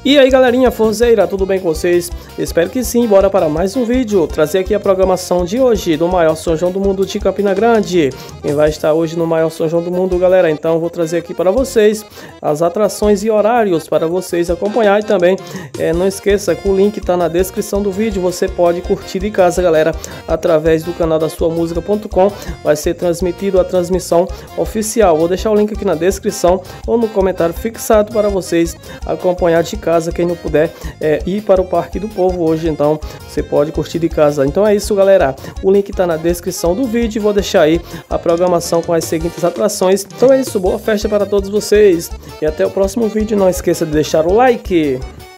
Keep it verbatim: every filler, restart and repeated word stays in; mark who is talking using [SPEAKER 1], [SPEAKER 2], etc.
[SPEAKER 1] E aí galerinha forzeira, tudo bem com vocês? Espero que sim, bora para mais um vídeo. Trazer aqui a programação de hoje do maior São João do mundo de Campina Grande. Quem vai estar hoje no maior São João do mundo, galera, então vou trazer aqui para vocês as atrações e horários para vocês acompanhar. E também é, não esqueça que o link está na descrição do vídeo, você pode curtir de casa, galera, através do canal da sua música ponto com. Vai ser transmitido a transmissão oficial. Vou deixar o link aqui na descrição ou no comentário fixado para vocês acompanhar de casa. Quem não puder é, ir para o Parque do Povo hoje, então você pode curtir de casa. Então é isso, galera, o link está na descrição do vídeo. Vou deixar aí a programação com as seguintes atrações. Então é isso, boa festa para todos vocês e até o próximo vídeo. Não esqueça de deixar o like.